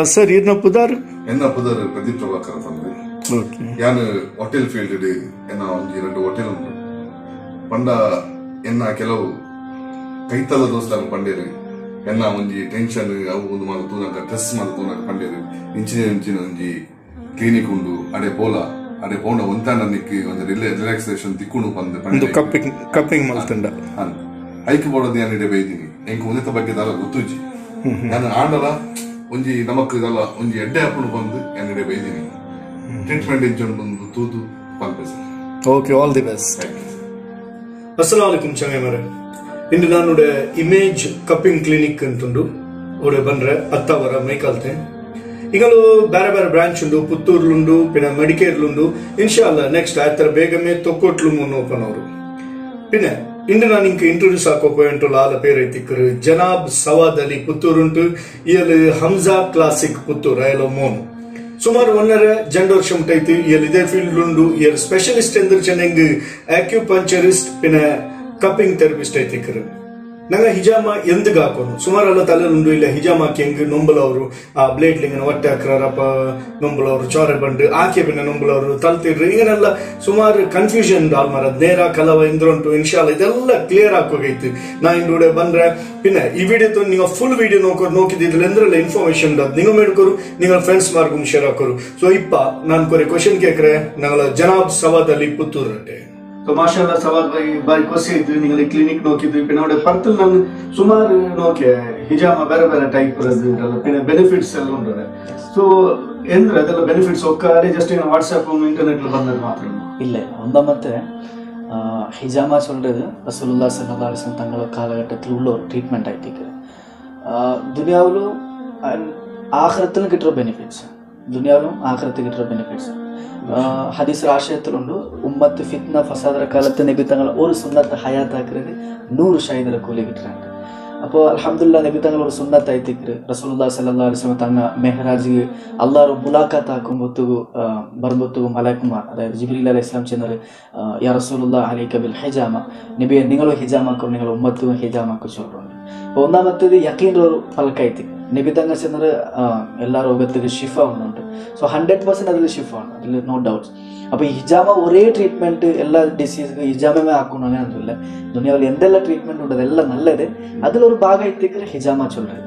Sir ಇರ್ನ ಪುದಾರ್ ಎನ್ನ ಪುದಾರ್ ಪ್ರದೀಪ್ ಪ್ರಭಾಕರ್ ಬಂದ್ರೆ ಯಾನು ಹೋಟೆಲ್ ಫೀಲ್ಡ್ ಎನ್ನ ಒಂಜಿ 2 ಹೋಟೆಲ್ ಉಂಟು ಪಂಡ ಎನ್ನ ಕೆಲವು ಕೈತಲ ದೋಸ್ತಾನು ಪಂಡೇರು ಎನ್ನ ಒಂಜಿ ಟೆನ್ಷನ್ ಅವು ಒಂದು ಮಾಲ ತೂನಕ ಸ್ಟ್ರೆಸ್ ಮಾಲ ತೂನಕ ಪಂಡೇರು ಇಂಚಿನ ಒಂಜಿ ಕ್ಲಿನಿಕ್ ಉಂಡು ಅಡೆ ಪೋಂಡ ಒಂತಾನ ನಿಕ್ಕಿ ಒಂದು ರಿಲ್ಯಾಕ್ಸೇಷನ್ ತಿಕ್ಕುಂಡು ಪಂದೆ ಕಪ್ಪಿಂಗ್ ಮಲ್ತಂಡ ಐಕ್ ಬೋಡದು ನಾನು ಇಡೆ ಬೈದಿನಿ ಎಂಕ್ ಉನ್ನತ ಬಗ್ಗೆ ದಾಲ ಗೊತ್ತುಜಿ ನಾನು ಆಂಡಲ ಒಂಜಿ ನಮಕ್ ಇದಲ್ಲ ಒಂಜಿ ಎಡ್ಡೆ ಹಾಕೊಂಡು ಬಂದು ಎನ್ನಿಡೆ ಬೈದಿನಿ ಟ್ರೀಟ್ಮೆಂಟ್ ಇಂಚೊಂಡು ಬಂದು ತೂತು ಪಲ್ಪೆ sir. Okay, all the best. ಅಸ್ಸಲಾಮು ಅಲೈಕುಂ ಚಂಗೈಮಾರೆ. ಇಂದು ನಾನು ಇಮೇಜ್ ಕಪ್ಪಿಂಗ್ ಕ್ಲಿನಿಕ್ ಅಂತುಂಡು ಅವಡೆ ಬಂದ್ರೆ ಅತ್ತವರ ಮೈಕಾಲ್ತೆ ಈಗಲೂ ಬೇರೆ ಬೇರೆ ಬ್ರಾಂಚ್ ಉಂಡು, ಪುತ್ತೂರ್ಲುಂಡು ಪಿನ್ನ ಮಡಿಕೇರ್ಲುಂಡು. ಇನ್ಶಾಲ್ಲ ನೆಕ್ಸ್ಟ್ ಆಯ್ತರ ಬೇಗಮೇ ತೊಕ್ಕೊಟ್ಲು ಮುನ್ನ ಓಪನ್ ಅವರು ಪಿನ್ನ ಇಂದು ನಾನು ಇಂಕ ಇಂಟ್ರೊಡ್ಯೂಸ್ ಹಾಕೋಪೋಯಂಟು ಲಾಲ ಪೇರು ಐತಿಕ್ಕರು ಜನಾಬ್ ಸವಾದ್ ಅಲಿ ಪುತ್ತೂರು ಉಂಟು. ಇಯಲ್ ಹಮ್ಜಾ ಕ್ಲಾಸಿಕ್ ಪುತ್ತೂರು ಅಯಲ ಮೋನು ಸುಮಾರು 1.5 ವರ್ಷ ಉಂಟೈತಿ. ಇಯಲ್ ಇದೇ ಫೀಲ್ಡ್ ಉಂಡು. ಇಯಲ್ ಸ್ಪೆಷಲಿಸ್ಟ್ ಎಂದ್ರೆ ಚೆನ್ನಂಗ್ ಆಕ್ಯುಪಂಚರಿಸ್ಟ್ ಪಿನ್ನ ಕಪ್ಪಿಂಗ್ ಥೆರಪಿಸ್ಟ್ ಐತಿಕ್ಕರು. ನಂಗೆ ಹಿಜಾಮ ಎಂದಿಗ ಹಾಕೋನು ಸುಮಾರೆಲ್ಲ ತಲೆನುಂಡು ಇಲ್ಲ ಹಿಜಾಮ ಹಾಕಿ ಹೆಂಗ್ ನೊಂಬಲವರು ಆ ಬ್ಲೇಡ್ ಲಿಂಗನ ಹೊಟ್ಟೆ ಹಾಕ್ರಪ್ಪ ನೊಂಬಲವರು ಚೋರೆ ಬಂಡು ಆಕೆ ಪಿನ್ನ ನೊಂಬಲವರು ತಲ್ತಿಡ್ರು ಈಗನೆಲ್ಲ ಸುಮಾರು ಕನ್ಫ್ಯೂಷನ್ ಆಲ್ಮಾರ ನೇರ ಕಲವ ಇಂದ್ರುಂಟು. ಇನ್ಶಾಲ್ಲ ಇದೆಲ್ಲ ಕ್ಲಿಯರ್ ಹಾಕೋಗೈತಿ. ನಾ ಇಂಡೂಡೆ ಬಂದ್ರೆ ಪಿನ್ನ ಈ ವಿಡಿಯೋ ನೀವು ಫುಲ್ ವಿಡಿಯೋ ನೋಕಿದಿದ್ರೆ ಎಂದ್ರೆಲ್ಲ ಇನ್ಫಾರ್ಮೇಶನ್ ನೀವು ಮೇಡ್ಕೋರು നിങ്ങൾ ಫ್ರೆಂಡ್ಸ್ ಮಾರ್ಗು ಶೇರ್ ಹಾಕೋರು. ಸೊ ಇಪ್ಪ ನಾನು ಕೊರೆ ಕ್ವಶನ್ ಕೇಕ್ರೆ ನಂಗಳ ಜನಾಬ್ ಸವಾದ್ ಅಲಿ ಪುತ್ತೂರು ರಟ್ಟೆ. तो माशाल्लाह सवाल भाई बारी कोसी निगले क्लिनिक नोकिद्वी पिनोडे पर्तल ನಾನು ಸುಮಾರು ನೋಕೆ ಹಿಜಾಮ ಬೇರೆ ಬೇರೆ ಟೈಪ್ ಇರಲ್ಲ ಪಿನ ಬೆನಿಫಿಟ್ಸ್ ಎಲ್ಲ ಉಂಟದೆ. ಸೊ ಎಂದ್ರೆ ಅದೆಲ್ಲ ಬೆನಿಫಿಟ್ಸ್ ಒಕ್ಕಾರೆ ಜಸ್ಟ್ ಇನ್ ವಾಟ್ಸ್ಆಪ್ ಇಂಟರ್ನೆಟ್ ಬಂದದ್ದು ಮಾತ್ರ ಇಲ್ಲ ഒന്നാമത്തെ ഹിജാമ சொல்றது റസൂലുള്ളാഹി സ്വല്ലല്ലാഹു അലൈഹി വസല്ലം തങ്ങളുടെ കാലഘട്ടത്തിൽ ഉള്ള ഒരു ട്രീറ്റ്മെന്റ് ആയിട്ടിക്ക് ദുനിയാവിലും ആഖിറത്തിലും കിട്ടുന്ന ബെനിഫിറ്റ്സ് ദുനിയാവിലും ആഖിറത്തിൽ കിട്ടുന്ന ബെനിഫിറ്റ്സ് ഹദീസ് ആശയത്തിലുണ്ട്. ഉമ്മത്ത് ഫിത്ന ഫസാദര കാലത്ത് നബി തങ്ങൾ ഒരു സുന്നത്ത് ഹയാത്താക്കുന്നത് 100 ഷഹീദര കൂലി കിട്ടുന്നുണ്ട്. അപ്പോൾ അൽഹംദുലില്ലാഹ് നബി തങ്ങൾ ഒരു സുന്നത്ത് ആയിത്തിക്ക് റസൂലുള്ളാഹി സ്വല്ലല്ലാഹു അലൈഹി വസല്ലം തങ്ങൾ മെഹ്റാജിಗೆ അല്ലാഹു മുലാഖാത്ത് ആക്കുമ്പോഴത്തേക്ക് ബർബത്തും മലക്കുമാർ അതായത് ജിബ്രീൽ അലൈഹിസ്സലാം ചെന്നർ യാ റസൂലുള്ളാഹി അലൈക ബിൽ ഹിജാമ നബിയെ നിങ്ങൾ ഹിജാമാക്കും നിങ്ങൾ ഉമ്മത്തും ഹിജാമാക്കും ചൊല്ലുന്നുണ്ട്. അപ്പോൾ ഒന്നാമത്തേത് യഖീൻ്റെ ഒരു ഫലക്കായിത്തിക്ക് നബി തങ്ങൾ ചെന്നർ എല്ലാ രോഗത്തിലും ഷിഫ ഒന്നുണ്ട്. സോ 100% അതിൽ ഷിഫ ആണ്, അതിൽ നോ ഡൗട്ട്സ്. അപ്പോൾ ഈ ഹിജാമ ഒരേ ട്രീറ്റ്മെന്റ് എല്ലാ ഡിസീസിനും ഹിജാമമേ ആക്കണം അങ്ങനെയൊന്നുമില്ല. ദുനിയാവിൽ എന്തെല്ലാം ട്രീറ്റ്മെന്റ് ഉണ്ട് അതെല്ലാം നല്ലത്. അതിലൊരു ഭാഗമായിത്തേക്ക് ഹിജാമ ചൊല്ലുന്നത്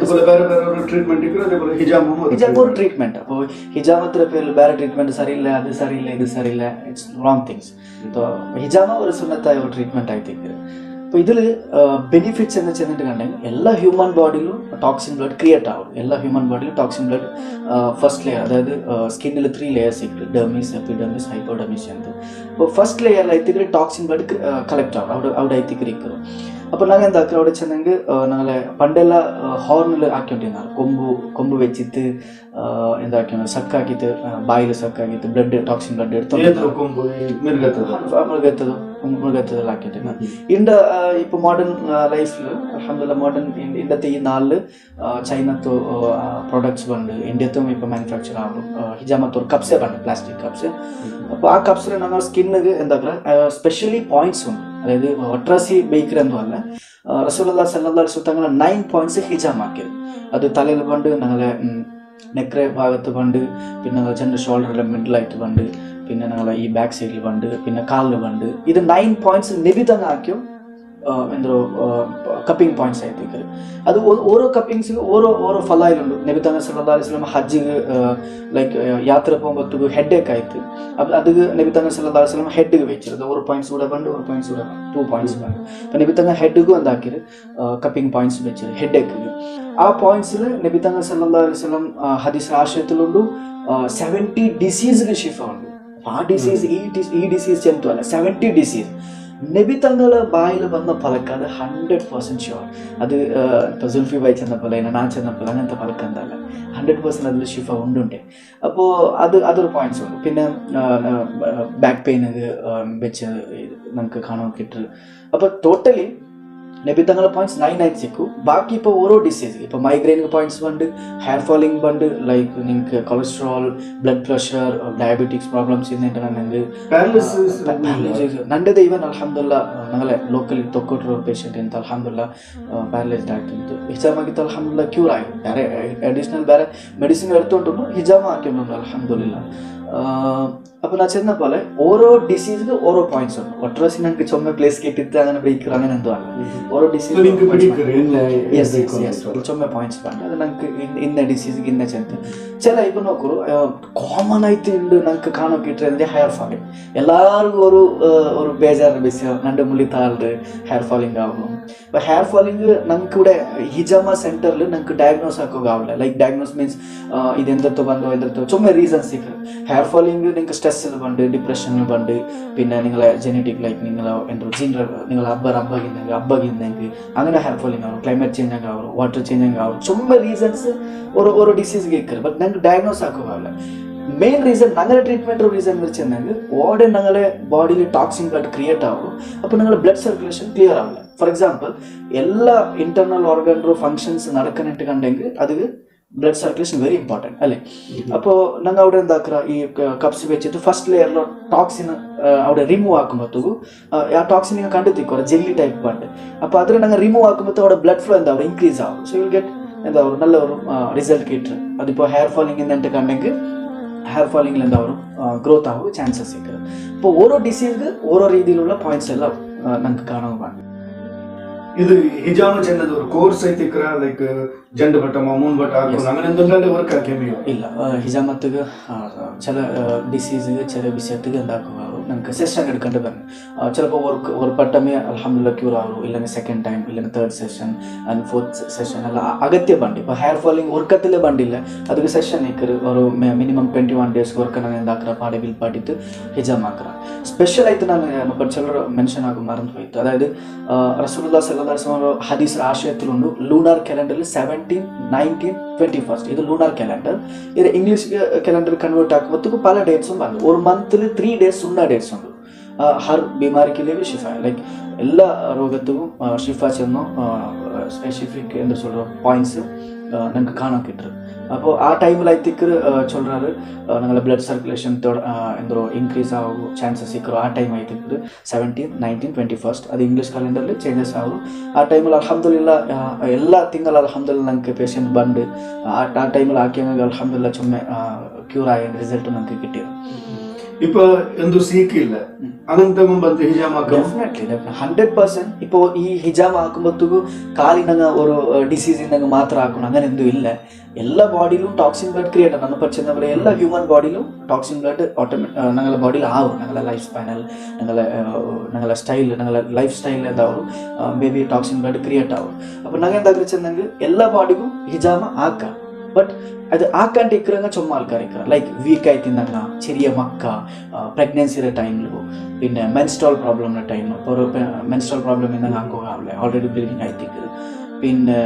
ഹിജാമ ഒരു ട്രീറ്റ്മെന്റ്. അപ്പോൾ ഹിജാമത്തിന്റെ പേരിൽ വേറെ ട്രീറ്റ്മെന്റ് സരിയില്ല, അത് സരിയില്ല, ഇത് സരിയില്ല, ഇറ്റ്സ് റോങ് തിങ്സ്. ഹിജാമ ഒരു സുന്നത്തായ ഒരു ട്രീറ്റ്മെന്റ് ആയിത്തേക്ക്. അപ്പോൾ ഇതിൽ ബെനിഫിറ്റ്സ് എന്ന് വെച്ചിട്ടുണ്ടെങ്കിൽ എല്ലാ ഹ്യൂമൻ ബോഡിയിലും ടോക്സിൻ ബ്ലഡ് ക്രിയേറ്റ് ആവും. എല്ലാ ഹ്യൂമൻ ബോഡിയിലും ടോക്സിൻ ബ്ലഡ് ഫസ്റ്റ് ലെയർ അതായത് സ്കിന്നിൽ 3 ലേയേഴ്സ് ഇരിക്കും, ഡെർമിസ്, എപ്പിഡെർമിസ്, ഹൈപ്പോഡെർമിസ് ಅಂತ. അപ്പോൾ ಫಸ್ಟ್ ಲೇಯರ್ ಐತಿದ್ರೆ ಟಾಕ್ಸಿನ್ ಬ್ಲಡ್ ಕಲೆಕ್ಟ್ ಆവും അവിടെ ಐತಿದ್ರೆ ಇಕ್ಕರು. അപ്പോൾ നാം എന്താക്കുക അവിടെ ചെന്നെങ്കിൽ ഞങ്ങളെ പണ്ടെല്ല ഹോർണിൽ ആക്കിക്കൊണ്ടിരുന്നാണ് കൊമ്പ് വെച്ചിട്ട് എന്താക്കിയാണ് സക്കാക്കിയിട്ട് ബായിൽ സക്കാക്കിയിട്ട് ബ്ലഡ് ടോക്സിൻ ബ്ലഡ് എടുത്തു മൃഗത്തതെല്ലാം ആക്കിയിട്ടുണ്ട്. ಇಂದ ഇപ്പോൾ മോഡേൺ ലൈഫിൽ അൽഹംദുലില്ലാഹ് മോഡേൺ ಇಂದത്തെ ഈ നാളിൽ ചൈനത്ത് പ്രൊഡക്ട്സ് ಬಂದು ಇಂಡಿಯത്തും ഇപ്പോൾ മാനുഫാക്ചർ ആവും. ഹിജാമത്ത് ഒരു കപ്സേ ಬಂದು പ്ലാസ്റ്റിക് കപ്സ്. അപ്പോൾ ആ കപ്സിൽ ഞങ്ങൾ സ്കിന്നിന് എന്താക്കുക സ്പെഷ്യലി പോയിന്റ്സ് ഉണ്ട്. അതായത് ഒട്രാസി ബേക്കർ എന്നും അല്ല, റസൂലുള്ളാഹി സ്വല്ലല്ലാഹു അലൈഹി വസല്ലം തങ്ങൾ 9 പോയിന്റ്സ് ഹിജാമ ആക്കിയത്. അത് തലയിൽ പണ്ട് ഞങ്ങളെ നെക്രെ ഭാഗത്ത് പണ്ട് പിന്നെ ചെറിയ ഷോൾഡറിലെ മിഡിലായിട്ട് പണ്ട് പിന്നെ ഞങ്ങളെ ഈ ബാക്ക് സൈഡിൽ പണ്ട് പിന്നെ കാലിൽ പണ്ട് ഇത് 9 പോയിന്റ്സ് നബി തങ്ങൾ ആക്കിയോ എന്തോ കപ്പിംഗ് പോയിന്റ്സ് ആയിത്തേക്ക്. അത് ഓരോ കപ്പിങ്സിന് ഓരോ ഫലായിലുണ്ട്. നബി തങ്ങൾ സല്ലല്ലാഹു അലൈഹി വസല്ലം ഹജ്ജിಗೆ ലൈക്ക് യാത്ര പോകുമ്പോഴത്തേക്ക് ഹെഡ് ഏക്ക് ആയിട്ട് അത് നബി തങ്ങൾ സല്ലല്ലാഹു അലൈഹി വസല്ലം ഹെഡ് വെച്ചിരുന്നത് ഒരു പോയിന്റ്സ് കൂടെ പണ്ട് ഒരു പോയിന്റ്സ് കൂടെ 2 പോയിന്റ്സ് പണ്ട്. അപ്പോൾ നബി തങ്ങൾ ഹെഡ്ಗೂ എന്താക്കിയത് കപ്പിംഗ് പോയിന്റ്സ് വെച്ചത് ഹെഡ് ഏക്ക്. ആ പോയിന്റ്സിൽ നബി തങ്ങൾ സല്ലല്ലാഹു അലൈഹി വസല്ലം ഹദീസ് ആശയത്തിലുണ്ട് 70 ഡിസീസിന് ഷിഫ ഉണ്ട്. ആ ഡിസീസ് ഈ ഡിസീസ് ചെന്തല്ല 70 ഡിസീസ് നബി തങ്ങളുടെ ബായിൽ വന്ന ഫലക്കാട് 100% ഷുവർ. അത് ഇപ്പോൾ സുൽഫി ഭായി ചെന്ന പോലെ ഞാൻ ചെന്ന പോലെ അങ്ങനത്തെ ഫലക്കെന്തല്ല 100% അതിൽ ഷിഫ ഉണ്ടുണ്ട്. അപ്പോൾ അതൊരു പോയിന്റ്സ് ഉണ്ട്. പിന്നെ ബാക്ക് പെയിൻ വെച്ച് നമുക്ക് കാണാൻ കിട്ടും. അപ്പോൾ ടോട്ടലി നബി തങ്ങളുടെ പോയിന്റ്സ് 9 ಸಿಕ್ಕು. ബാക്കി ഇപ്പോൾ ഓരോ ഡിസീസ് ഇപ്പോൾ മൈഗ്രെയിനിಗೆ പോയിന്റ്സ് ಬಂದು ಹೇರ್ ಫಾಲಿಂಗ್ ಬಂದು ಲೈಕ್ ನಿಮಗೆ cholesterol blood pressure diabetics problems ಇದೆ ನನಗೆ ನಂದು ಈವನ್ ಅಲ್ಹಮ್ದುಲಿಲ್ಲಾಹ್ ನಂಗಲೆ ಲೋಕಲ್ ತೊಕ್ಕೊಟ್ರು ಪೇಷಂಟ್ ಅಂತ ಅಲ್ಹಮ್ದುಲಿಲ್ಲಾ ಪ್ಯಾರಲೈಸ್ಡ್ ಆಗ್ತಿತ್ತು ಹಿಜಾಮ್ ಆಗಿತ್ತು ಅಲ್ಹಮ್ದುಲಿಲ್ಲಾ ಕ್ಯೂರ್ ಆಗಿ ಬೇರೆ ಅಡಿಷನಲ್ ಬೇರೆ ಮೆಡಿಸಿನ್ എടുത്തോണ്ടും ഹിജാമ ആക്കിയുണ്ട് അൽഹംദുലില്ലാ അപ്പോൾ ഞാൻ ചെന്ന പോലെ ഓരോ ഡിസീസിന് ഓരോ പോയിന്റ്സ് ഉണ്ട് ഒറ്ററാശി ഞങ്ങൾക്ക് ചുമ പ്ലേസ് കേട്ടിട്ട് അങ്ങനെ ബ്രേക്കർ അങ്ങനെ എന്തോ അല്ല ഓരോ ഡിസീസ് ചുമ പോയിന്റ്സ് ഉണ്ട് അത് ഞങ്ങൾക്ക് ഇന്ന ഡിസീസിಗೆ ഇന്ന ചെന്ന് ചില ഇപ്പം നോക്കൂ കോമൺ ആയിട്ട് ഉണ്ട് ഞങ്ങൾക്ക് കാണാൻ കിട്ടുന്നത് ഹെയർ ഫാളിങ് എല്ലാവർക്കും ഒരു ബേജാറ് വിഷയം രണ്ട് മുള്ളിത്താളുടെ ഹെയർ ഫാളിങ് ആകും അപ്പോൾ ഹെയർ ഫാളിങ് ഞങ്ങൾക്ക് ഇവിടെ ഹിജാമ സെന്ററിൽ ഞങ്ങൾക്ക് ഡയഗ്നോസ് ആക്കുകയാവില്ല ലൈക്ക് ഡയഗ്നോസ് മീൻസ് ഇതെന്തോ ബന്ധോ എന്തെത്തോ ചുമ റീസൺസ് സിക്ക് ഹെയർ ഫാളിങ് നിങ്ങൾക്ക് സ്ട്രെസ്സിൽ ഉണ്ട് ഡിപ്രഷനിൽ ഉണ്ട് പിന്നെ നിങ്ങളെ ജെനറ്റിക് ലൈക്ക് നിങ്ങൾ എന്തോ ജീനർ നിങ്ങൾ അബ്ബകിന്നെങ്കിൽ അങ്ങനെ ഹെയർ ഫാളിങ് ആവും ക്ലൈമറ്റ് ചേഞ്ച് അങ്ങ് ആവും വാട്ടർ ചേഞ്ച് അങ്ങ് ആവും ചുമ റീസൺസ് ഓരോ ഡിസീസ് കേൾക്കരുത് ബട്ട് ഞങ്ങൾക്ക് ഡയഗ്നോസ് ആക്കുകയാവില്ല മെയിൻ റീസൺ ഞങ്ങളുടെ ട്രീറ്റ്മെന്റ് റീസൺ എന്ന് വെച്ചിട്ടുണ്ടെങ്കിൽ ഓടെ ഞങ്ങളുടെ ബോഡിയിൽ ടോക്സിൻ ബ്ലഡ് ക്രിയേറ്റ് ആവും അപ്പോൾ നിങ്ങളുടെ ബ്ലഡ് സർക്കുലേഷൻ ക്ലിയർ ആവില്ല ഫോർ എക്സാമ്പിൾ എല്ലാ ഇന്റർണൽ ഓർഗൻറോ ഫങ്ഷൻസ് നടക്കാനായിട്ട് കണ്ടെങ്കിൽ അത് ബ്ലഡ് സർക്കുലേഷൻ വെരി ഇമ്പോർട്ടൻറ്റ് അല്ലേ അപ്പോൾ ഞങ്ങൾ അവിടെ എന്താക്കുക ഈ കപ്സ് വെച്ചിട്ട് ഫസ്റ്റ് ലെയറിലോ ടോക്സിൻ അവിടെ റിമൂവ് ആക്കുമ്പോഴത്തേക്കും ആ ടോക്സിൻ നിങ്ങൾ കണ്ടെത്തിക്കോ ജെല്ലി ടൈപ്പ് ഉണ്ട് അപ്പോൾ അതിൽ ഞങ്ങൾ റിമൂവ് ആക്കുമ്പോഴത്തേക്കും അവിടെ ബ്ലഡ് ഫ്ലോ എന്താ ഇൻക്രീസ് ആവും സോ യു ഗെറ്റ് എന്താ നല്ല ഒരു റിസൾട്ട് കിട്ടും അതിപ്പോൾ ഹെയർ ഫാളിങ് എന്നിട്ട് കണ്ടെങ്കിൽ ഹെയർ ഫാളിങ്ങിൽ എന്താ ഗ്രോത്ത് ആവും ചാൻസസ് ഇരിക്കുന്നത് അപ്പോൾ ഓരോ ഡിസീസിന് ഓരോ രീതിയിലുള്ള പോയിന്റ്സ് എല്ലാം ഞങ്ങൾക്ക് കാണുവാണ് ഇത് ഹിജാമ ചെന്നത് ഒരു കോഴ്സ് ಐತಿಕ್ರ ಲೈಕ್ ಜಂಡ ಬಟ್ಟ ಮೂನ್ ಬಟ್ಟ അങ്ങനെ എന്തെങ്കിലും വർക്ക് ആക്കിയോ ഇല്ല ഹിജാമത്തുക്ക് ചില ഡിസീസ് ചില വിഷയത്തുക്ക് എന്താക്കുക നമുക്ക് സെഷൻ എടുക്കേണ്ടി വരും ചിലപ്പോൾ ഒരു പട്ടമേ അൽഹംദുലില്ലാ ക്യൂർ ആവും ഇല്ലെങ്കിൽ സെക്കൻഡ് ടൈം ഇല്ലെങ്കിൽ third session and fourth session അല്ല അഗത്യ ബണ്ട് ഇപ്പോൾ ഹെയർ ഫാളിങ് ഉറക്കത്തിൽ ബണ്ടില്ല ಅದಕ್ಕೆ ಸೆಷನ್ ಇಕ್ಕರು ಅವರು ಮಿನಿಮಮ್ 21 ಡೇಸ್ ವರ್ಕ್ ನಾನು ಎಂದಾಕ್ರ ಪಾಡೆ ಬಿಲ್ ಪಾಟಿತ್ತು ಹಿಜಾಮ್ ಹಾಕ್ರ ಸ್ಪೆಷಲ್ ಆಯ್ತು ನಾನು ಬಟ್ ಚಿಲ್ಲರು ಮೆನ್ಷನ್ ಆಗಿ ಮರೆತು ಹೋಯ್ತು ಅದಾയത് റസൂലുള്ളാഹി സ്വല്ലല്ലാഹു അലൈഹി വസല്ലം ഹദീസ് ആശയത്തിലുണ്ട് ലൂണാർ കാലണ്ടറിൽ 17, 19, 21 ഇത് ലൂണാർ കാലണ്ടർ ഇത് ഇംഗ്ലീഷ് കാലണ്ടർ കൺവേർട്ട് ആക്കുമ്പോൾ പല ഡേറ്റ്സും വന്നു ഒരു മന്തിൽ 3 ഡേയ്സ് സുന്ന ഡേറ്റ്സ് ഉണ്ട് ഹർ ബീമാരിക്ക് ഷിഫ ലൈക്ക് എല്ലാ രോഗത്തും ഷിഫ ചെന്നോ സ്പെസിഫിക് എന്താ சொல்ற പോയിന്റ്സ് നമുക്ക് കാണാൻ കിട്ടും അപ്പോൾ ആ ടൈമിലായിത്തേക്ക് ചൊല്ലുறாரு ഞങ്ങളുടെ ബ്ലഡ് സർക്കുലേഷൻ എന്തോ ഇൻക്രീസ് ആവും ചാൻസസ് ഇക്കറോ ആ ടൈം ആയിത്തേക്ക് 17, 19, 21 അത് ഇംഗ്ലീഷ് കാലണ്ടറിൽ ചേഞ്ചസ് ആവും ആ ടൈമിൽ അൽഹംദുലില്ലാ എല്ലാ തിങ്കൾ അൽഹംദുലില്ലാ ഞങ്ങൾക്ക് പേഷ്യൻ്റ് ബണ്ട് ആ ടൈമിൽ ആക്കിയെങ്കിൽ അൽഹംദുലില്ലാ ചുമ്മാ ക്യൂർ ആയ റിസൾട്ട് നമുക്ക് കിട്ടിയത് ഇപ്പൊ എന്തോ സീക്കില്ല അങ്ങനത്തെ മുമ്പ് ഹിജാം ആക്കാം ഡെഫിനറ്റ്ലി 100% ഇപ്പോൾ ഈ ഹിജാം ആക്കുമ്പോഴത്തേക്കും കാലിനങ്ങ ഒരു ഡിസീസിനങ്ങ് മാത്രം ആക്കണം അങ്ങനെ എന്തും ഇല്ല എല്ലാ ബോഡിയിലും ടോക്സിൻ ബ്ലഡ് ക്രിയേറ്റ് ആണ് നമ്മൾ പഠിച്ച പോലെ എല്ലാ ഹ്യൂമൻ ബോഡിയിലും ടോക്സിൻ ബ്ലഡ് ഞങ്ങളുടെ ബോഡിയിൽ ആവും ഞങ്ങളുടെ ലൈഫ് സ്പാനിൽ ഞങ്ങളുടെ സ്റ്റൈൽ ഞങ്ങളുടെ ലൈഫ് സ്റ്റൈലിൽ എന്താവും maybe toxin blood create ആവും അപ്പോൾ ഞങ്ങൾ എന്താ വെച്ചെന്നെങ്കിൽ എല്ലാ ബോഡിക്കും ഹിജാമ ആക്കാം ബട്ട് അത് ആക്കാണ്ട് ഇക്കറങ്ങ ചുമ്മാ ആൾക്കാർ ലൈക്ക് വീക്കായി തിന്നങ്ങ ചെറിയ മക്ക പ്രഗ്നൻസിയുടെ ടൈമിലോ പിന്നെ മെൻസ്ട്രോൾ പ്രോബ്ലമിൻ്റെ ടൈമിൽ ഇപ്പോൾ ഒരു മെൻസ്ട്രോൾ പ്രോബ്ലം ഇന്നങ്ങ് ആക്കുക ഓൾറെഡി ബ്ലീഡിങ് ആയിത്തേക്ക് പിന്നെ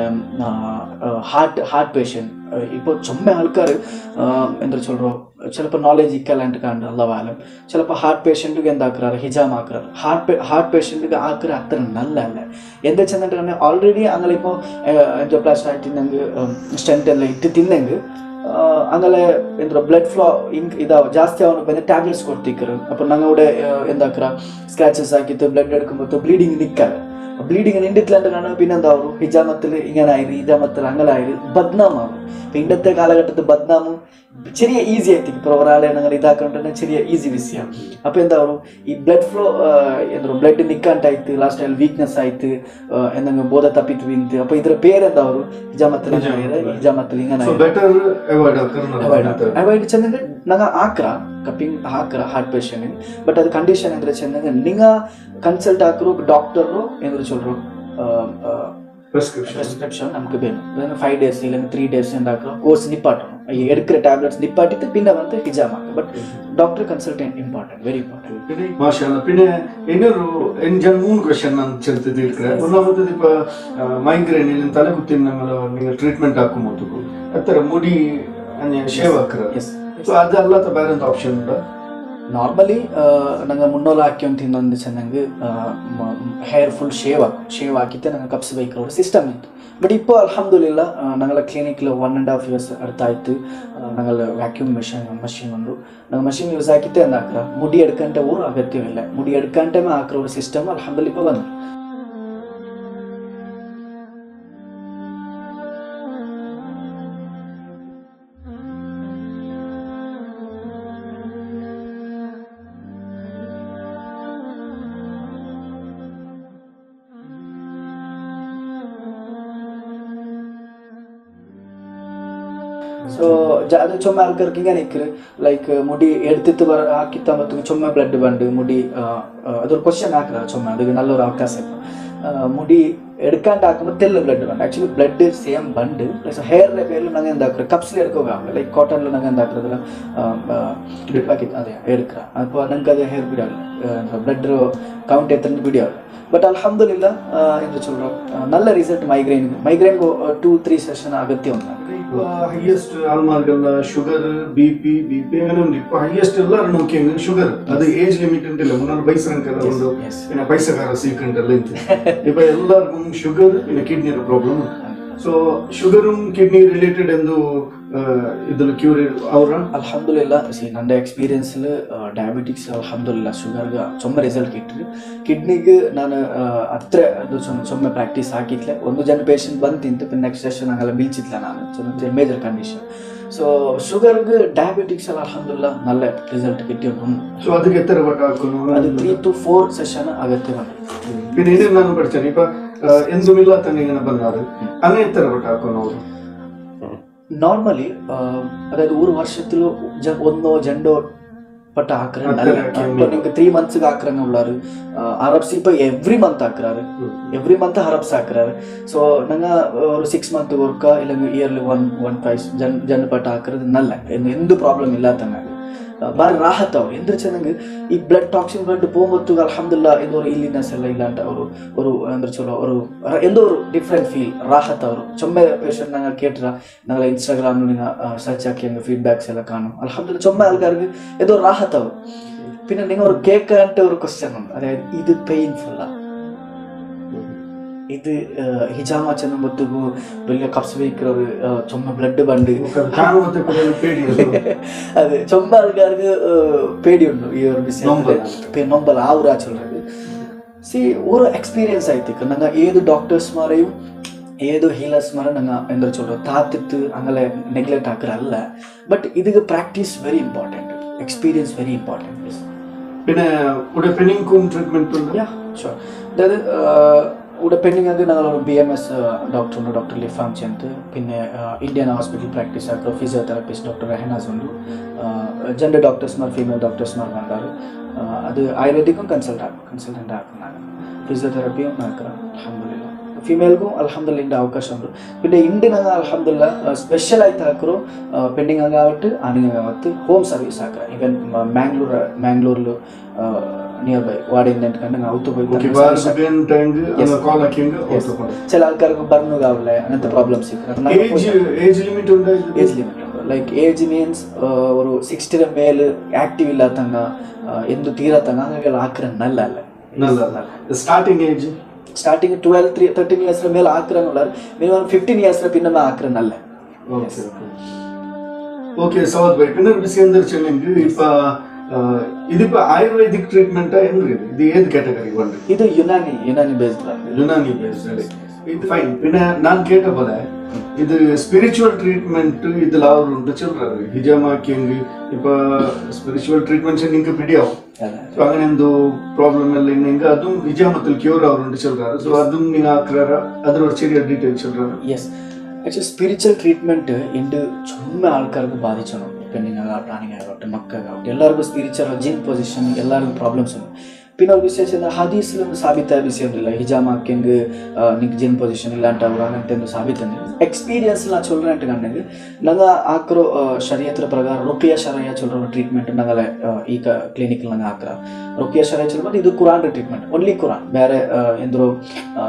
ഹാർട്ട് പേഷ്യൻ്റ് ഇപ്പോൾ ചുമ്മാ ആൾക്കാർ എന്താ சொல்கிறோ ചിലപ്പോൾ നോളേജ് ഇക്കലാണ്ട് കണ്ട് അള്ളവാലം ചിലപ്പോൾ ഹാർട്ട് പേഷ്യൻറ്റുക്ക് എന്താക്കാറ് ഹിജാം ആക്കാറ് ഹാർട്ട് പേഷ്യൻറ്റുക്ക് ആക്കുക അത്ര നല്ലല്ല എന്താ വെച്ചെന്നിട്ട് ഓൾറെഡി ഞങ്ങളിപ്പോൾ എൻഡോപ്ലാസ്റ്റ് ആയിട്ട് തിന്നെങ്കിൽ സ്ട്രെങ്ത് എല്ലാം ഇട്ട് തിന്നെങ്കിൽ അങ്ങനെ എന്താ ബ്ലഡ് ഫ്ലോ ഇതാവും ജാസ്തി ആവുമ്പോൾ ടാബ്ലെറ്റ്സ് കൊടുത്തിക്കറ് അപ്പോൾ ഞങ്ങളുടെ എന്താക്കുക സ്ക്രാച്ചസ് ആക്കിയിട്ട് ബ്ലഡ് എടുക്കുമ്പോൾ ബ്ലീഡിങ് നിൽക്കാറ് ബ്ലീഡിങ് നിന്നിട്ടില്ലാണ്ട് കാണുമ്പോൾ പിന്നെ എന്താവും ഹിജാമത്തിൽ ഇങ്ങനെ ആയിരുന്നു ഹിജാമത്തിൽ അങ്ങനെ ആയിരുന്നു ബദ്നാമാവും ഇപ്പം ഇന്നത്തെ കാലഘട്ടത്തിൽ ബദ്നാമും ചെറിയ ഈസി ആയിത്തേക്ക് ഇപ്പോൾ ഒരാളെ ഞങ്ങൾ ഇതാക്കണ്ടന്നെ ചെറിയ ഈസി വിഷയം അപ്പോൾ എന്താവും ഈ ബ്ലഡ് ഫ്ലോ എന്താ ബ്ലഡ് നിൽക്കാണ്ടായിട്ട് ലാസ്റ്റ് ആയാലും വീക്ക്നെസ് ആയിട്ട് എന്തെങ്കിലും ബോധ തപ്പിട്ട് വീണിട്ട് അപ്പോൾ ഇതിന്റെ പേരെന്താവും ഹിജാമത്തിൽ ഇങ്ങനെ അവോയ്ഡ് ചെന്നെങ്കിൽ ഞങ്ങൾ ആക്ര കപ്പിങ് ആക്ര ഹാർട്ട് പേഷ്യൻറ്റിന് ಬಟ್ ಅದು ಕಂಡೀಷನ್ ಅಂದ್ರೆ ಚೆಂದಾಗ ನಿಂಗ ಕನ್ಸಲ್ಟ್ ಹಾಕರು ಡಾಕ್ಟರು ಎಂದು சொல்றோம் prescription நமக்கு வேணும் 5 days இல்ல 3 days എന്താക്കണം കോഴ്സ് നിപ്പാട്ടണം എടുക്കുന്ന ടാബ്ലെറ്റ്സ് നിപ്പാട്ടിട്ട് പിന്നെ വന്ന് ഹിജാം ആക്കാം but doctor consultant important very important മാഷാഅല്ലാ പിന്നെ എന്നൊരു ഞാൻ 3 ക്വസ്റ്റ്യൻ ഞാൻ ചെറുത്ത് തീർക്കറേ ഒന്നാമത്തെ ഇപ്പോ മൈഗ്രെയിനിൽ തലകുത്തിന് നിങ്ങൾ ട്രീറ്റ്മെന്റ് ആക്കുമ്പോൾ അത്ര മുടി ഷേവ് ആക്കുക ಸೊ ಅದಲ್ಲದ ಬೇರೆ ಆಪ್ಷನ್ ಉಂಟಾ ನಾರ್ಮಲಿ ನಂಗೆ ಮುನ್ನೋಲ ಹಾಕಿ ಇನ್ನೊಂದು ಚೆನ್ನಾಗಿ ಹೇರ್ ಫುಲ್ ಶೇವ್ ಹಾಕಿತ್ತೆ ನಂಗೆ ಕಪ್ಸ್ ಬೈಕ್ ಸಿಸ್ಟಮ್ ಇತ್ತು ബട്ട് ഇപ്പോൾ അൽഹംദുലില്ലാ ഞങ്ങളെ ക്ലിനിക്കിൽ 1.5 years അടുത്തായിട്ട് ഞങ്ങൾ വാക്യൂം മെഷീൻ ഉണ്ട് ഞങ്ങൾ മെഷീൻ യൂസ് ആക്കിയിട്ട് എന്താക്കുക മുടി എടുക്കേണ്ട ഒരു അഗത്യമില്ല മുടി എടുക്കാൻ്റെ ആക്കുന്ന ഒരു സിസ്റ്റം അൽഹംദുലില്ലാ ഇപ്പോൾ വന്നു സോ അത് ചുമ ആൾക്കാർക്ക് ഇങ്ങനെ ലൈക്ക് മുടി എടുത്തിട്ട് ആക്കിത്താകുമ്പോഴത്തേക്ക് ചുമ ബ്ലഡ് ബണ്ട് മുടി അതൊരു ക്വസ്റ്റ്യൻ ആക്കുക ചുമ അത് നല്ലൊരു അവകാശം മുടി എടുക്കാണ്ടാക്കുമ്പോൾ തെല്ല് ബ്ലഡ് ബണ്ട് ആക്ച്വലി ബ്ലഡ് സെയിം ബണ്ട് പ്ലസ് ഹെയറിൻ്റെ പേരിൽ ഞങ്ങൾ എന്താക്കുക കപ്സിൽ എടുക്കുക ലൈക്ക് കോട്ടണിൽ ഞങ്ങൾ എന്താക്കുന്നത് ഡിപ്പാക്കി അതെ എടുക്കുക അപ്പോൾ ഞങ്ങൾക്ക് അത് ഹെയർ പിടിയാവില്ല ബ്ലഡ് കൗണ്ട് എത്ര പിടിയാവില്ല ബട്ട് അൽഹംദുലില്ലാ എന്താ சொல்கிறோம் நல்ல ரிசல்ட் மைக்ரைன் 2-3 செஷன் அகத்தியம் ಹೈಯೆಸ್ಟ್ ಆಲ್ಮಾರ್ಗಲ್ಲ ಶುಗರ್ ಬಿಪಿ അങ്ങനെ ഉണ്ട് ഇപ്പൊ ഹൈയസ്റ്റ് എല്ലാവരും നോക്കിയെങ്കിൽ ഷുഗർ അത് ഏജ് ലിമിറ്റ് ഉണ്ടല്ലോ മുന്നോട്ട് പൈസ ഉണ്ട് പിന്നെ പൈസക്കാര സീക്കുണ്ടല്ലോ ഇപ്പൊ എല്ലാവർക്കും ഷുഗർ പിന്നെ കിഡ്നിയുടെ problem so sugar kidney related ಎಂದು ಇದನ್ನು ಕ್ಯೂರ್ ಅವರ ಅಲ್ಹಮ್ದುಲಿಲ್ಲಾ ನನ್ನ ಎಕ್ಸ್ಪೀರಿಯನ್ಸ್ ಡಯಾಬಿಟಿಕ್ಸ್ ಅಲ್ಹಮ್ದುಲಿಲ್ಲಾ ಶುಗರ್ಗೆ ಚೊಮ್ಮ ರಿಸಲ್ಟ್ ಕಿಟ್ಟರು ಕಿಡ್ನಿಗೆ ನಾನು ಹತ್ರ ಅದು ಚೊಮ್ಮೆ ಪ್ರಾಕ್ಟೀಸ್ ಹಾಕಿತ್ಲೆ ಒಂದು ಜನ ಪೇಷಂಟ್ ಬಂದು ತಿಂತು പിന്നെ ನೆಕ್ಸ್ಟ್ ಸೆಷನ್ ಆಗಲ್ಲ ಬೀಳ್ಚಿತ್ಲ ನಾನು ಚೊಮ್ಮ ಮೇಜರ್ ಕಂಡೀಷನ್ ಸೊ ಶುಗರ್ಗೆ ಡಯಾಬಿಟಿಕ್ಸ್ ಅಲ್ಹಮ್ದುಲಿಲ್ಲಾ നല്ല റിസൾട്ട് കിട്ടിയിട്ടുണ്ട് ಸೊ ಅದಕ್ಕೆ ಎತ್ತರ ಹಾಕೋನು ಅದು 3 to 4 ಸೆಷನ್ ಅಗತ್ಯമാണ് പിന്നെ ഇത് ನಾನು പഠിച്ചேன் ഇപ്പൊ എന്തുമില്ലാത്ത ഇങ്ങനെ പറഞ്ഞാൽ അങ്ങനെ എത്ര വട്ടാക്കുന്നു നോർമലി അതായത് ഒരു വർഷത്തിൽ ഒന്നോ രണ്ടോ പട്ട ആക്രമണം ഇപ്പൊ നിങ്ങൾക്ക് 3 months ആക്രമണം ഉള്ളാറ് അറബ്സ് ഇപ്പൊ എവറി മന്ത് ആക്കുறாரு എവറി മന്ത് അറബ്സ് ആക്കുறாரு സോ ഞങ്ങൾ ഒരു 6 month കൊടുക്ക ഇല്ലെങ്കിൽ ഇയർലി 1 twice ജന പട്ട ആക്കുന്നത് നല്ല എന്ത് പ്രോബ്ലം ഇല്ലാത്ത ಬಾರಿ ರಾಹತ್ ಅವ್ರು ಎಂದ್ರೆ ಚೆನ್ನಾಗಿ ಈ ಬ್ಲಡ್ ಟಾಕ್ಸಿನ್ ಬ್ಲಡ್ പോകുമ്പോൾ ಅಲ್ಹಮ್ದುಲಿಲ್ಲಾ ಇದು ഒരു ಇಲ್ಲಿನೆಸ್ ಎಲ್ಲ ಇಲ್ಲ ಅಂತ ഒരു ಅಂದ್ರೆ ಚಲೋ ഒരു എന്തോ ഒരു ഡിഫറെന്റ് ഫീൽ ರಾಹತ್ ಅವರು ചൊമ്മ പേഷ്യന്റ് ഞങ്ങൾ കേട്ട ഞങ്ങൾ ഇൻസ്റ്റാഗ്രാമിൽ നിങ്ങൾ സെർച്ച് ആക്കി ഞങ്ങൾ ഫീഡ്ബാക്സ് എല്ലാം കാണും അൽഹംദുലില്ലാ ചൊമ്മ ആൾക്കാർക്ക് ഏതോ ರಾಹತ್ ಅವರು പിന്നെ നിങ്ങൾ ഒരു കേൾക്കാനായിട്ട് ഒരു ക്വസ്റ്റ്യൻ ഉണ്ട് അതായത് ഇത് പെയിൻഫുള്ളാ ഇത് ഹിജാമ ചെന്നുമ്പോഴത്തേക്ക് വലിയ കപ്സ് വയ്ക്കുന്നൊരു ചുമ ബ്ലഡ് ബണ്ട് അത് ചുമ ആൾക്കാർക്ക് പേടിയുണ്ട് ഈ ഒരു വിഷയം നൊമ്പൽ ആ ഒരു ചൊല്ലത് ഒരു എക്സ്പീരിയൻസ് ആയിട്ട് ഞങ്ങൾ ഏത് ഡോക്ടേഴ്സ്മാരെയും ഏത് ഹീലേഴ്സ്മാരെ ഞങ്ങൾ എന്താ ചൊല്ലോ താത്തിട്ട് അങ്ങനെ നെഗ്ലെക്ട് ആക്കാറല്ല ബട്ട് ഇതിക്ക് practice very important experience very important പിന്നെ ഇവിടെ പെണ്ണിങ്കും ട്രീറ്റ്മെന്റ് അതായത് ഇവിടെ പെൻഡിങ് ആക്കി ഞങ്ങൾ BMS ഡോക്ടറുണ്ട് ഡോക്ടർ ലിഫാം ചെന്ത് പിന്നെ ഇന്ത്യൻ ഹോസ്പിറ്റൽ പ്രാക്ടീസ് ആക്കുക ഫിസിയോതെറാപ്പിസ്റ്റ് ഡോക്ടർ റെഹനാസ് ഉണ്ട് ജെൻഡർ ഡോക്ടേഴ്സ്മാർ ഫീമെയിൽ ഡോക്ടേഴ്സ്മാർ കണ്ടാറ് അത് ആയുർവേദിക്കും കൺസൾട്ടൻ്റ് ആക്കുന്നതാണ് ഫിസിയോതെറാപ്പിയും ആക്കുക അൽഹംദുലില്ലാ ഫീമെയിൽക്കും അൽഹംദുലില്ലാ അവകാശം ഉണ്ട് പിന്നെ ಇಂಡಿನಾಗ ಅಲ್ಹಮ್ದುಲಿಲ್ಲಾ ಸ್ಪೆಷಲ್ ಆಯ್ತು ಹಾಕರು ಪೆಂಡಿಂಗ್ ಆಗಾವಟ್ಟು ಆನಿಗಾವತ್ತು ಹೋಮ್ ಸರ್ವಿಸ್ ಹಾಕ್ರ ಈವನ್ ಮ್ಯಾಂಗ್ಳೂರ್ಲು ನಿಯರ್ ಬೈ ವಾಡಿಂದ ಕಂಡು ಔತು ചില ആൾക്കാർക്ക് ബർന്നു കാവില്ല അങ്ങനത്തെ പ്രോബ്ലംസ് ഏജ് ലിമിറ്റ് ഉണ്ട് ലൈക്ക് ഏജ് മീൻസ് ഒരു 60 മേല് ആക്റ്റീവ് ഇല്ലാത്തങ്ങ എന്ത് തീരാത്തങ്ങ അങ്ങനെ ആക്ര നല്ല സ്റ്റാർട്ടിംഗ് ഏജ് ಸ್ಟಾರ್ಟಿಂಗ್ 12-13 years ಮೇಲೆ ಆಕ್ರನಲ್ಲ ಮಿನಿಮಮ್ 15 years പിന്നെ ആക്രനല്ല ಓಕೆ ಸೌತ್ ಬೈ പിന്നെ വിഷയന്തർ ചെല്ലെങ്കിൽ ഇപ്പ ഇതിപ്പോ ആയുർവേദിക് ട്രീറ്റ്മെന്റ് ഇത് ഏത് കാറ്റഗറി ഉണ്ട് ഇത് യുനാനി ബേസ്ഡ് യുനാനി ബേസ്ഡ് ഇത് ഫൈൻ പിന്നെ ഞാൻ കേട്ട പോലെ ഇത് സ്പിരിച്വൽ ട്രീറ്റ്മെന്റ് ഇതിൽ അവരുണ്ട് ചെല്ലുന്നത് ഹിജാമാക്കിയെങ്കിൽ ഇപ്പൊ സ്പിരിച്വൽ ട്രീറ്റ്മെന്റ്സ് നിങ്ങൾക്ക് പിടിയാവും സോ അങ്ങനെ എന്തോ പ്രോബ്ലം എല്ലാം ഉണ്ടെങ്കിൽ അതും ഹിജാമത്തിൽ ക്യൂർ അവരുണ്ട് ചെല്ലുന്നത് സോ അതും നിങ്ങൾ ആക്കുറാറ് അതിലൊരു ചെറിയ ഡീറ്റെയിൽ ചെല്ലുന്നത് യെസ് ആക്ച്വലി സ്പിരിച്വൽ ട്രീറ്റ്മെന്റ് എൻ്റെ ചുമ്മാ ആൾക്കാർക്ക് ബാധിച്ചു പെണ്ണുങ്ങളാവട്ടെ ആണുങ്ങളാവട്ടെ മക്കളാവട്ടെ എല്ലാവർക്കും സ്പിരിച്വൽ ജിൻ പൊസിഷൻ എല്ലാവർക്കും പ്രോബ്ലംസ് ഉണ്ട് പിന്നെ ഒരു വിശേഷം ഹദീസിലൊന്നും സാബിത്തായ വിഷയമൊന്നുമില്ല ഹിജാമാക്കെങ്കിൽ നിങ്ങൾക്ക് ജിൻ പൊസിഷൻ ഇല്ലാണ്ട് അവർ അങ്ങനത്തെ ഒന്നും സാബിത്തുണ്ട് എക്സ്പീരിയൻസിൽ நான் சொல்கிறேன்ட்டு கண்ணுங்க நாங்கள் ஆக்குற ஷரியத்துல பிரகாரம் ருக்கியா ஷரையா சொல்கிற ஒரு ட்ரீட்மெண்ட் நாங்கள் ಈ ಕ್ಲಿನಿಕಲ್ಲಿ நாங்கள் ஆக்குறோம் ருக்கியா ஷரையா சொல்லும்போது இது குரான் ட்ரீட்மெண்ட் ஒன்லி குரான் வேறு எந்தோ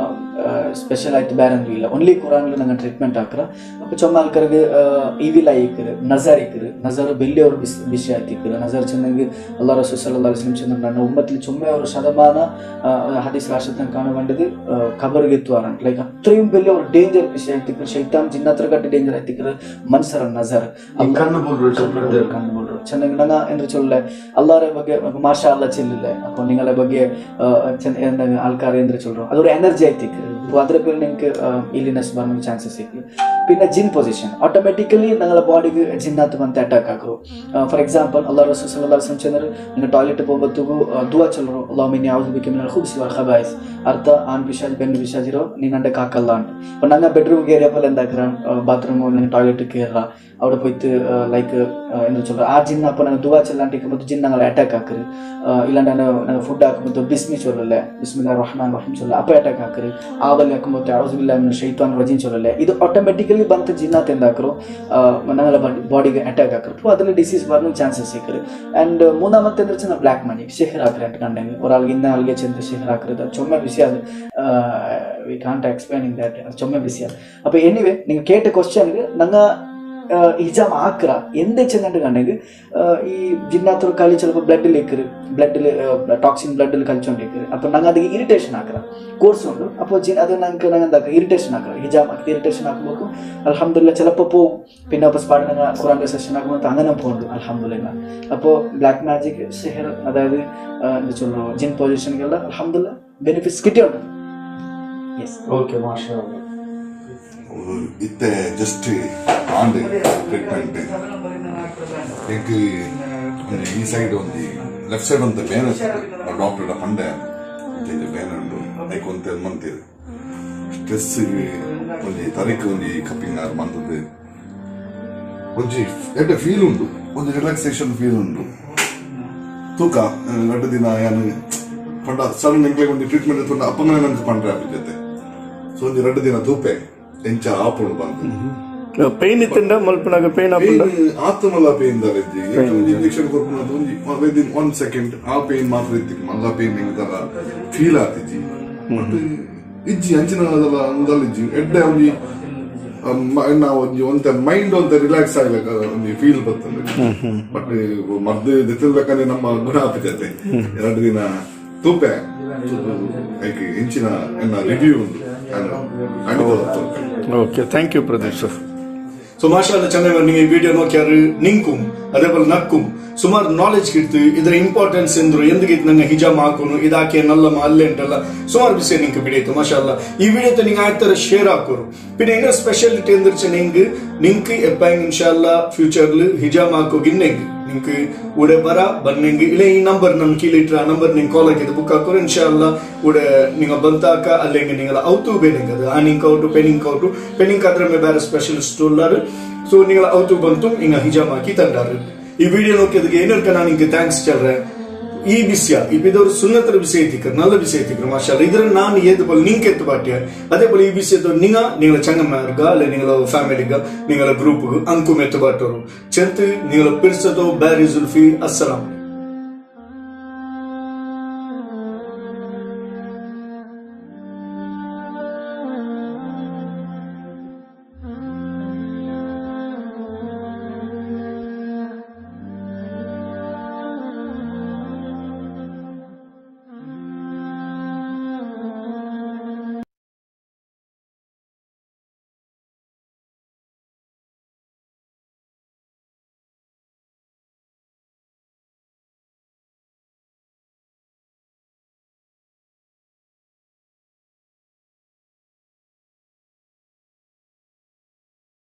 ಸ್ಪೆಷಲ್ ಆಯ್ತು ಬೇರೆ ಅಂದ್ರೂ ಇಲ್ಲ ಓನ್ಲಿ ಕುರಾನ್ಲು ನಂಗೆ ಟ್ರೀಟ್ಮೆಂಟ್ ಹಾಕ್ರ ಅಪ್ಪ ಚೊಮ್ಮ ಆಲ್ಕರ್ಗೆ ಇವಿಲ ಇಕ್ಕರು ನಜರ್ ಇಕ್ಕರು ನಜರ್ ಬೆಲ್ಲಿ ಅವರು ವಿಷಯ ಆಯ್ತು ಇಕ್ಕರು ನಜರ್ ಚೆನ್ನಾಗಿ ಅಲ್ಲಾ ರಸೂಲ್ ಸಲ್ಲಲ್ಲಾಹು ಅಲೈಹಿ ವಸಲ್ಲಂ ಚಂದ್ರ ನನ್ನ ಉಮ್ಮത്തിൽ ചുമ്മാ ഒരു ശതമാന ഹദീസ് രാഷ്ട്രത്തിൽ കാണാൻ വേണ്ടത് ഖബറിಗೆತ್ತು ಆರಂಟ್ ಲೈಕ್ ಅത്രയും വലിയ ഒരു ಡೇಂಜರ್ ವಿಷಯ ಆಯ್ತು ಶೈತಾನ್ ಜಿನ್ನತ್ರ ಕಟ್ಟಿ ಡೇಂಜರ್ ಆಯ್ತು ಮನ್ಸರ ನಜರ್ ಕಣ್ಣು ಬೋಲ್ರು ಚೆನ್ನಾಗಿ ನಂಗೆ ಎಂದು ಚೊಲ್ಲ ಅಲ್ಲಾರ ಬಗ್ಗೆ ಮಾಷಾ ಅಲ್ಲಾ ಚೆಲ್ಲಿಲ್ಲ ಅಪ್ಪ ನಿಂಗಳ ಬಗ್ಗೆ ആൾക്കാർ എന്ത് ചൊല്ലും അതൊരു എനർജി ആയിത്തേക്ക് അപ്പോൾ അതിലെ പേര് നിങ്ങൾക്ക് ഇല്ലിനെസ് പറഞ്ഞ ചാൻസസ് ഇരിക്കും പിന്നെ ജിൻ പൊസിഷൻ ഓട്ടോമാറ്റിക്കലി നിങ്ങളുടെ ബോഡിക്ക് ജിന്നത്ത് വന്ന് അറ്റാക്ക് ആക്കും ഫോർ എക്സാമ്പിൾ അല്ലാഹു റസൂൽ സല്ലല്ലാഹു അലൈഹി വസല്ലം ചെന്നർ നിങ്ങൾ ടോയ്ಲೆಟ್ പോകുമ്പോഴത്തേಗೂ ದುವಾ ಚೊಲ್ಲರು ಅಲ್ಲಾಹುಮ್ಮ ಇನ್ನಿ ಅഊದು ಬಿಕ ಮಿನಲ್ ಖುಬ್ಸಿ ವಲ್ ಖಬಾಯಿಸ್ ಅರ್ಥ ಆನ್ ಪಿಶಾಜ್ ಬೆನ್ನು ಪಿಶಾಜಿರೋ ನೀನಂಡೆ ಕಾಕಲ್ಲ ಅಂತ അപ്പോൾ ഞങ്ങൾ ബെഡ്റൂം കയറിയപ്പോൾ എന്താക്കുക ബാത്റൂം നിങ്ങൾ ടോയ്ಲೆറ്റ് കയറുക അവിടെ പോയിട്ട് ലൈക്ക് എന്താ ചൊല്ലുക ആ ജിന്ന അപ്പോൾ ഞങ്ങൾ ದುವಾ ചെല്ലാണ്ടിരിക്കുമ്പോൾ ജിൻ ഞങ്ങളെ അറ്റാക്ക് ആക്കരുത് ഇല്ലാണ്ട് ഞങ്ങൾ ഫുഡ് ആക്കുമ്പോൾ ബിസ്മി ചൊല്ലല്ലേ ബിസ്മില്ലാഹിർ റഹ്മാനിർ റഹീം ചൊല്ല അപ്പോൾ അറ്റാക്ക് ആക്കരുത് ആവൽ ആക്കുമ്പോൾ ഔദു ബില്ലാഹി മിനശ് ശൈത്വാനിർ റജീം ചൊല്ലല്ലേ ಇದು ಆಟೋಮೆಟಿಕಲಿ ಬಂತ ಜಿನ್ನಾತ್ ಎಂದಾಕರು ഞങ്ങളെ ಬಾಡಿಗೆ ಅಟ್ಯಾಕ್ ಆಕರು അപ്പോൾ അതിൽ ഡിസീസ് വരുന്ന ചാൻസസ് സിക്കರು ആൻഡ് മൂന്നാമത്തെ എന്താ വെച്ചാൽ ബ്ലാക്ക് മണി സിഹ്ർ ആക്കറായിട്ട് കണ്ടെങ്കിൽ ഒരാൾക്ക് ഇന്ന ആൾക്ക് ചെന്ന് സിഹ്ർ ആക്കരുത് ചുമ്മാ വിഷയം വി കാಂಟ್ ಎಕ್ಸ್ಪ್ಲೇನಿಂಗ್ ದಟ್ ചുമ്മാ ವಿಷಯ അപ്പോൾ എനിവേ നിങ്ങൾ ಕೇಟ ಕ್ವೆಶ್ಚನ್ಗೆ ನಂಗ ಹಿಜಾಮ್ ಹಾಕ್ರ ಎಂದೇ ಚೆಂದಂಡು ಕണ്ടെങ്കിൽ ഈ ജിന്നാത്തൊരു കളി ചിലപ്പോൾ ബ്ലഡിൽ ടോക്സിൻ ബ്ലഡിൽ കളിച്ചോണ്ടിരിക്കുന്നത് അപ്പോൾ ഞങ്ങൾ അത് ഇറിറ്റേഷൻ ആക്കുക കോഴ്സ് ഉണ്ട് അപ്പോൾ അത് ഞങ്ങൾക്ക് ഞങ്ങൾ എന്താക്കുക ഇറിറ്റേഷൻ ആക്കുക ഹിജാം ആക്കി ഇറിറ്റേഷൻ ആക്കുമ്പോൾ അൽഹംദുലില്ലാ ചിലപ്പോൾ പോവും പിന്നെ അപ്പോൾ സ്പാട്ട് ഞങ്ങൾ ഖുറാൻ്റെ സെഷൻ ആക്കുമ്പോൾ അങ്ങനെ പോകുന്നുണ്ട് അൽഹംദുലില്ലാ അപ്പോൾ ബ്ലാക്ക് മാജിക് സിഹർ അതായത് എന്താ ചൊല്ലുക ജിൻ പൊസിഷനുകളിൽ അൽഹംദുലില്ലാ ബെനിഫിറ്റ്സ് കിട്ടിയുണ്ട് യെസ് ಓಕೆ ಮಾಷಾ ಅಲ್ಲಾ ಇತ್ತೆ ಜಸ್ಟ್ ಆನ್ ಟ್ರೀಟ್ಮೆಂಟ್ എനിക്ക് ഈ സൈഡ് ಒಂದು ಲೆಫ್ಟ್ ಸೈಡ್ ಒಂದು ಬೇನೆ ಡಾಕ್ಟರ್ ಪಂಡೆ ಬೇನೆ ಉಂಟು ಅದಕ್ಕೆ ಒಂದು ಮಂತಿದೆ ಸ್ಟ್ರೆಸ್ ಒಂದು ತರಿಕೆ ಒಂದು ಕಪ್ಪಿಂಗ್ ಆರು ಮಂತದ್ದು ಒಂಜಿ ಎಡ್ಡೆ ಫೀಲ್ ಉಂಟು ಒಂದು ರಿಲ್ಯಾಕ್ಸೇಷನ್ ಫೀಲ್ ಉಂಟು ತೂಕ 2 ದಿನ ಯಾನು ಪಂಡ ಸಡನ್ ಎಂಕ್ಲೆ ಒಂದು ಟ್ರೀಟ್ಮೆಂಟ್ ಎತ್ಕೊಂಡು ಅಪ್ಪಂಗನೆ ನಂಗೆ ಪಂಡ್ರೆ ಆಗ್ಬಿಟ್ಟೈತೆ ಸೊ ಒಂದು 2 ದಿನ ತೂಪೆ ಎಂಚ ಆಪುಂಡು ಬಂದು ಪೇನ್ ಇತ್ತಂಡ ಮಲ್ಪನಾಗ ಪೇನ್ ಆತ್ಮಲ್ಲ ಪೇನ್ ದಾರಜ್ಜಿ ಇಂಜೆಕ್ಷನ್ ಕೊರ್ಪುನದು ವಿದಿನ್ 1 ಸೆಕೆಂಡ್ ಆ ಪೇನ್ ಮಾತ್ರ ಇತ್ತಿಕ್ ಮಲ್ಲ ಪೇನ್ ನಿಂಗದಲ್ಲ ಫೀಲ್ ಆತಿಜಿ ಬಟ್ ಇಜ್ಜಿ ಅಂಚಿನ ಅದಲ್ಲ ಅಂದಲ್ಲಿಜ್ಜಿ ಎಡ್ಡೆ ಒಂಜಿ ಒಂದ ಮೈಂಡ್ ಒಂದ ರಿಲ್ಯಾಕ್ಸ್ ಆಗ್ಲಕ ಒಂದು ಫೀಲ್ ಬರ್ತದೆ ಬಟ್ ಮದ್ದು ದಿತ್ತಬೇಕಂದ್ರೆ ನಮ್ಮ ಗುಣ ಆಗ್ತೈತೆ 2 ದಿನ ತೂಪೆ ಇಂಚಿನ ರಿವ್ಯೂ ಉಂಟು okay thank you Pradeep sir so ಮಾಷಾಲ್ಲ ಚೆನ್ನಾಗಿ ನೀವು ಈ ವಿಡಿಯೋ ನೋಕ್ಯಾರು ನಿಂಕುಂ അതേപോലെ ನಕ್ಕುಂ ಸುಮಾರು ನಾಲೆಜ್ ಕಿಡ್ತು ಇದರ ಇಂಪಾರ್ಟೆನ್ಸ್ ಎಂದ್ರು ಎಂದಿಗಿತ್ತು ನಂಗೆ ಹಿಜಾಮ್ ಹಾಕೋನು ಇದಾಕೆ ನಲ್ಲಮ್ಮ ಅಲ್ಲೇ ಉಂಟಲ್ಲ ಸುಮಾರು ವಿಷಯ ನಿಂಗೆ ಬಿಡಿಯಿತು ಮಾಷಾಲ್ಲ ಈ ವಿಡಿಯೋ ನಿಂಗೆ ಆಯ್ತರ ಶೇರ್ ಹಾಕೋರು പിന്നെ ഇന്ന സ്പെഷ്യാലിറ്റി എന്ന് വെച്ചാൽ നിങ്ങൾക്ക് എപ്പോഴും ഇൻഷാല്ല ഫ്യൂച്ചറിൽ ഹിജാം ആക്കുകയെങ്കിൽ നിങ്ങൾക്ക് ഇവിടെ ബന്നെങ്കിൽ ഇല്ല ഈ നമ്പർ ನಾನು കീഴിലിട്ട് ആ നമ്പർ നിങ്ങൾ ಕಾಲ್ ಹಾಕಿದ್ದು ಬುಕ್ ಹಾಕೋರು ಇನ್ಶಾಲ್ಲ ഇവിടെ നിങ്ങൾ ಬಂತಾಕ അല്ലെങ്കിൽ നിങ്ങൾ ഔtu ಬೇನೆಂಗ್ ಅದು ಆನಿಂಗ್ ಔಟು ಪೆನಿಂಗ್ ಅದ್ರ ಮೇಲೆ ಬೇರೆ ಸ್ಪೆಷಲಿಸ್ಟ್ ಉಳ್ಳಾರು ಸೊ നിങ്ങൾ ഔtu ಬಂತು ಹಿಂಗ ಹಿಜಾಮ್ ಹಾಕಿ ತಂದಾರು ಈ ವಿಡಿಯೋ ನೋಕಿದಕ್ಕೆ ಏನರ್ಕ ನಾನು ನಿಮಗೆ ಥ್ಯಾಂಕ್ಸ್ ಚಲ್ರೆ ಈ ವಿಷಯ ಇದೊಂದು ಸುನ್ನತರ ವಿಷಯ ಎತ್ತಿಕ್ರು നല്ല ವಿಷಯ ಎತ್ತಿಕ್ರು ಮಾಷಾಲ್ಲ ಇದರ ನಾನು ಏതുപോലെ നിങ്ങൾക്ക് എത്തുപാട്ടിയ അതേപോലെ ഈ വിഷയത്തിൽ നിങ്ങളെ ചങ്ങന്മാർക്ക് അല്ലെ നിങ്ങളെ ഫാമിലിക്ക് നിങ്ങളെ ഗ്രൂപ്പ് അങ്കും എത്തുപാട്ടോರು ചെറുത്ത് നിങ്ങളെ പിരിച്ചതോ ബാരി സുൽഫി അസ്സലാം